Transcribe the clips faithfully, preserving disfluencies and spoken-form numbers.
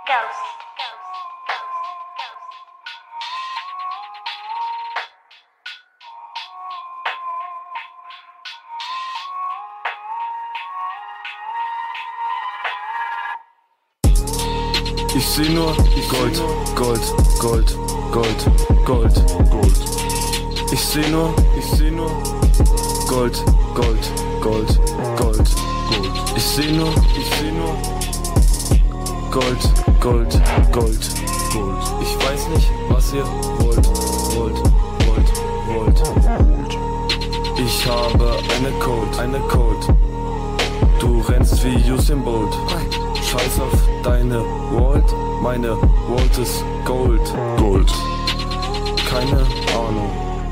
Ich seh nur Gold, Gold, Gold, Gold, Gold, Gold. Ich seh nur, ich seh nur Gold, Gold, Gold, Gold, Gold. Ich seh nur, ich seh nur Gold, Gold, Gold, Gold. Ich weiß nicht, was ihr wollt, wollt, wollt, wollt. Ich habe eine Code, eine Code. Du rennst wie Usain Bolt. Scheiß auf deine World, meine World ist Gold. Gold. Keine Ahnung.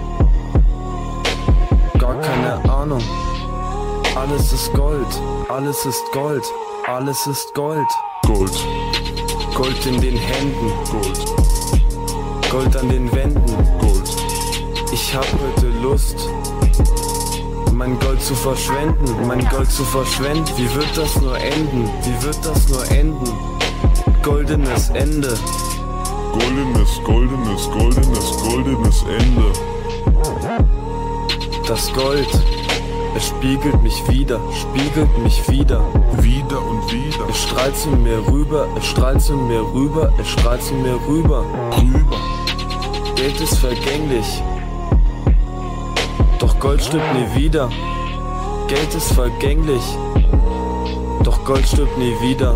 Gar keine Ahnung. Alles ist Gold, alles ist Gold, alles ist Gold. Gold. Gold in den Händen. Gold. Gold an den Wänden. Gold. Ich hab heute Lust, mein Gold zu verschwenden, mein Gold zu verschwenden. Wie wird das nur enden? Wie wird das nur enden? Goldenes Ende. Goldenes, goldenes, goldenes, goldenes Ende. Das Gold, es spiegelt mich wieder, spiegelt mich wieder. Wieder und wieder. Es strahlt zu mir rüber, es strahlt zu mir rüber, es strahlt zu mir rüber. Rüber. Geld ist vergänglich, doch Gold stirbt nie wieder. Geld ist vergänglich, doch Gold stirbt nie wieder.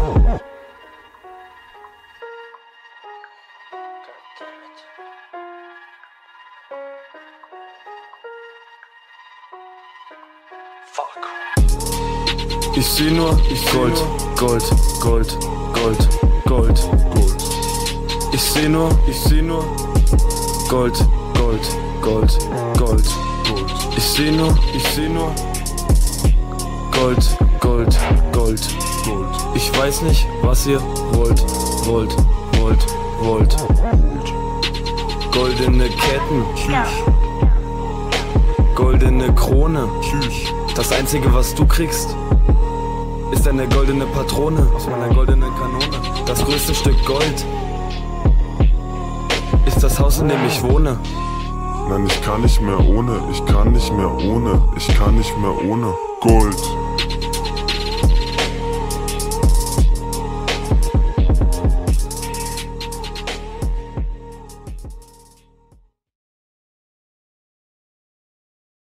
Ich seh nur ich Gold, Gold, Gold, Gold, Gold, Gold. Ich seh nur, ich seh nur Gold, Gold, Gold, Gold, Gold. Ich seh nur, ich seh nur Gold, Gold, Gold, Gold. Ich weiß nicht, was ihr wollt, wollt, wollt, wollt. Goldene Ketten, goldene Krone. Das einzige, was du kriegst, ist eine goldene Patrone aus meiner goldenen Kanone. Das größte Stück Gold ist das Haus, in dem ich wohne. Nein, ich kann nicht mehr ohne, ich kann nicht mehr ohne, ich kann nicht mehr ohne Gold.